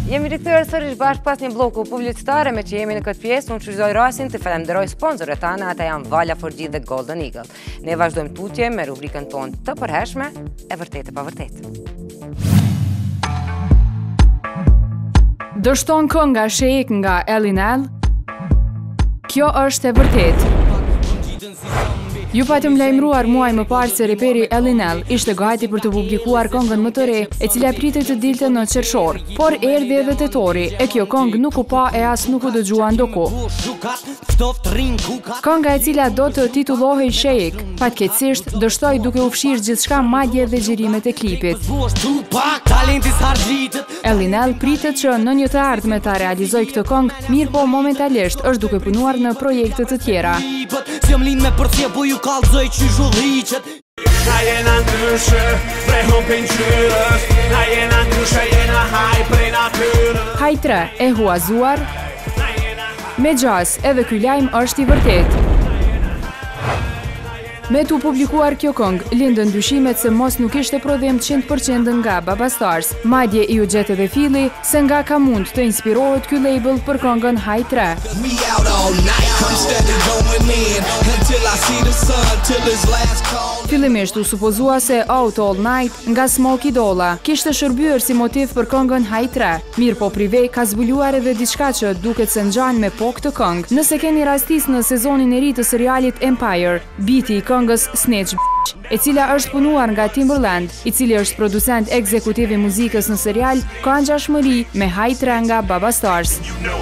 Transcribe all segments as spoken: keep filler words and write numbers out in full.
Jemi rikthyer sërish bashkë pas një bloku publicitare. Me që jemi në këtë pjesë, unë shfrytëzoj rastin të falenderoj sponsorët tanë, ata janë Vala for G dhe Golden Eagle. Ne vazhdojmë tutje me rubrikën tonë të përhershme, e vërtetë e pa vërtetë. Dështon kënga Sheik nga Elinel? Kjo është e vërtetë. Ju patëm lajmëruar muaj më parë se reperi Elinel ishte gati për të publikuar këngën më të re, e cila pritet të dilte në qershor, por erdhi edhe tetori, e kjo këngë nuk u pa e as nuk u dëgjua ndoku. Kënga e cila do të titullohej Sheik, fatkeqësisht dështoi duke u fshirë gjithçka, madje edhe xhirimet e klipit. Elinel pritet që në një të ardhme ta realizoj këtë këngë, mirë po momentalisht është duke punuar në projekte të tjera. Na jena ndryshe, prej humpin qyrës, na jena ndryshe, jena haj prej natyrës. Haj tre, e huazuar, me gjas, edhe ky lajm është i vërtetë. Me tu publikuar kjo këngë, lindën dyshimet se mos nuk ishte prodhim njëntë përqind nga Baba Stars. Madje i u gjetë edhe filli se nga ka mund të inspirohet ky label për këngën Haj tre. Fillimisht u supozua se Out All Night nga Smoky Dolla kishte shërbyer si motiv për këngën Haj tre. Mirë po Privej ka zbuluar edhe diçka që duket se ngjan me po këtë këngë. Nëse keni rastis në sezonin e ri të serialit Empire, biti i këngës Snitch, e cila është punuar nga Timberland, i cili është producent ekzekutiv i muzikës në serial, ka ngjashmëri me Haj tre nga Baba Stars.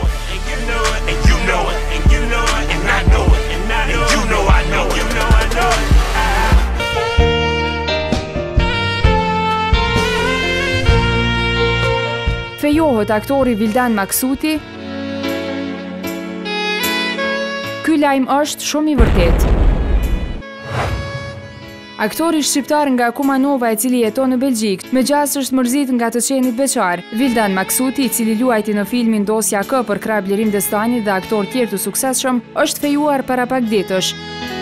Fejohet aktori Vildan Maksuti. Ky lajm është shumë i vërtetë. Aktori shqiptar nga Kumanova, i cili jeton në Belgjik, me gjas është mërzit nga të qenit beqar. Vildan Maksuti, i cili luajti në filmin Dosja K për krah Blerim Destani dhe aktor tjerë të suksesshëm, është fejuar para pak ditësh.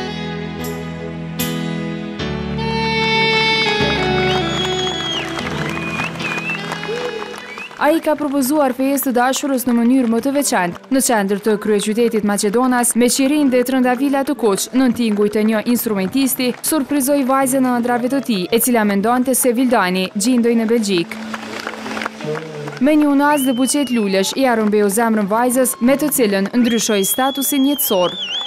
Ai ka propozuar fejes të dashurës në mënyrë më të veçantë, në qendër të kryeqytetit Maqedonas, me qirin dhe trëndavila të kuq, nën tinguj të një instrumentisti, surprizoi vajzën në ëndrave të tij, e cila mendonte se Vildani gjindoj në Belgjik. Me një unaz dhe buqet lulesh, i arrumbeu zemrën vajzës, me të cilën ndryshoi statusin jetësor.